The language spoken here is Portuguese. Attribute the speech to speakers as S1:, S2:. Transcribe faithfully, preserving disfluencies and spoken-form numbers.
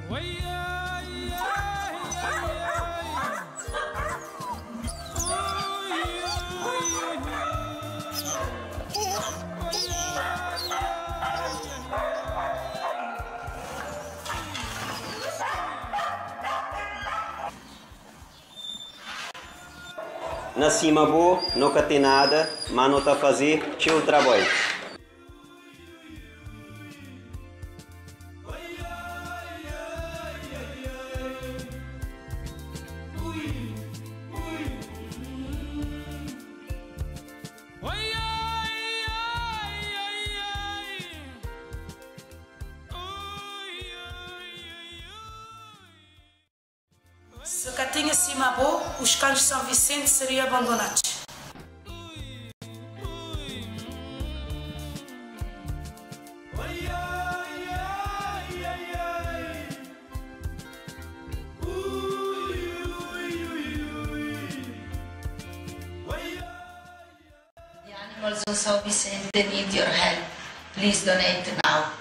S1: Na cima boa, nunca tem nada, mas não está a fazer o trabalho.
S2: Se cá tinha cima boa, os canos de São Vicente seriam abandonados.
S3: The animals of Sao Vicente need your help. Please donate now.